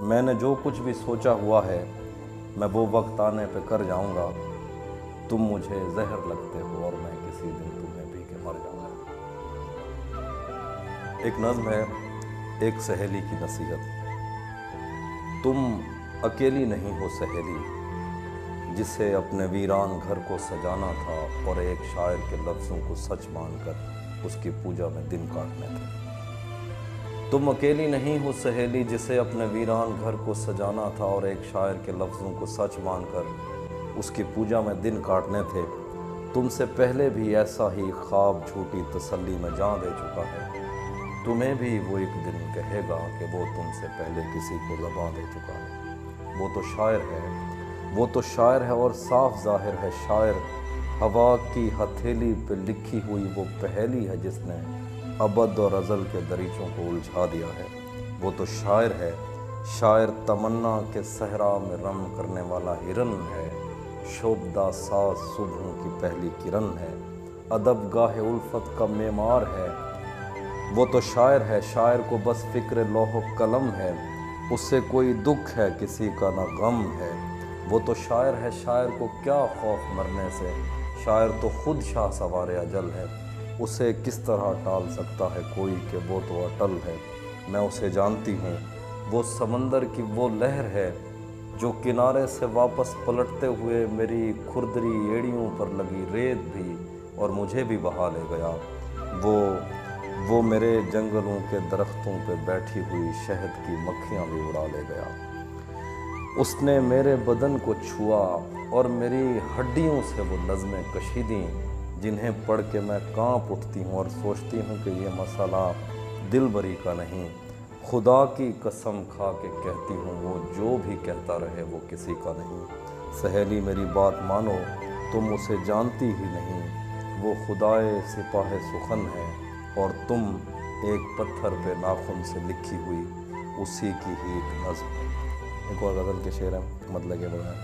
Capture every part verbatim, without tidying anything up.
میں نے جو کچھ بھی سوچا ہوا ہے میں وہ وقت آنے پہ کر جاؤں گا. تم مجھے زہر لگتے ہو اور میں کسی دن تمہیں پی کے مر جاؤں گا. ایک نظم ہے ایک سہیلی کی نصیحت. تم اکیلی نہیں ہو سہیلی جسے اپنے ویران گھر کو سجانا تھا اور ایک شاعر کے لفظوں کو سچ مان کر اس کی پوجا میں دن کاٹنے تھے. تم اکیلی نہیں ہو سہیلی جسے اپنے ویران گھر کو سجانا تھا اور ایک شاعر کے لفظوں کو سچ مان کر اس کی پوجا میں دن کاٹنے تھے. تم سے پہلے بھی ایسا ہی خواب جھوٹی تسلی میں جان دے چکا ہے. تمہیں بھی وہ ایک دن کہے گا کہ وہ تم سے پہلے کسی کو زباں دے چکا ہے. وہ تو شاعر ہے وہ تو شاعر ہے اور صاف ظاہر ہے شاعر. ہوا کی ہتھیلی پہ لکھی ہوئی وہ پہیلی ہے جس نے ابد اور ازل کے دریچوں کو الجھا دیا ہے. وہ تو شاعر ہے شاعر تمنا کے صحرا میں رم کرنے والا ہرن ہے. شوبدہ ساز صبحوں کی پہلی کرن ہے. ادب گاہ الفت کا معمار ہے. وہ تو شاعر ہے شاعر کو بس فکر لوح و قلم ہے. اس سے کوئی دکھ ہے کسی کا نہ غم ہے. وہ تو شاعر ہے شاعر کو کیا خوف مرنے سے. شاعر تو خود شاہ سوار اجل ہے. اسے کس طرح ٹال سکتا ہے کوئی کہ وہ تو اٹل ہے. میں اسے جانتی ہوں وہ سمندر کی وہ لہر ہے جو کنارے سے واپس پلٹتے ہوئے میری کھردری ایڑیوں پر لگی ریت بھی اور مجھے بھی بہا لے گیا. وہ وہ میرے جنگلوں کے درختوں پہ بیٹھی ہوئی شہد کی مکھیاں بھی اڑا لے گیا. اس نے میرے بدن کو چھوا اور میری ہڈیوں سے وہ نظمیں کشیدیں جنہیں پڑھ کے میں کانپ اٹھتی ہوں اور سوچتی ہوں کہ یہ مسئلہ دل بری کا نہیں. خدا کی قسم کھا کے کہتی ہوں وہ جو بھی کہتا رہے وہ کسی کا نہیں. سہیلی میری بات مانو تم اسے جانتی ہی نہیں. وہ خدائے سپاہ سخن ہے اور تم ایک پتھر پہ ناخن سے لکھی ہوئی اسی کی ہی ایک نظم. ایک اور غزل کے شعر ہیں مطلب یہ بغیر.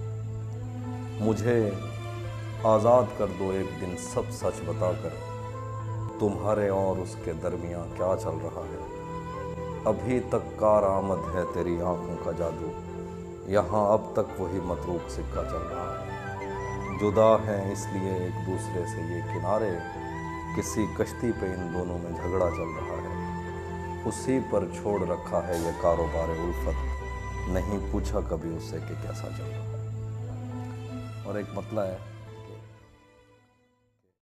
مجھے آزاد کر دو ایک دن سب سچ بتا کر تمہارے اور اس کے درمیان کیا چل رہا ہے. ابھی تک کار آمد ہے تیری آنکھوں کا جادو. یہاں اب تک وہی متروک سکہ چل رہا ہے. جدا ہیں اس لیے ایک دوسرے سے یہ کنارے کسی کشتی پہ ان دونوں میں جھگڑا چل رہا ہے. اسی پر چھوڑ رکھا ہے یہ کاروبار الفت. نہیں پوچھا کبھی اس سے کہ کیسا چل رہا ہے. اور ایک مطلب ہے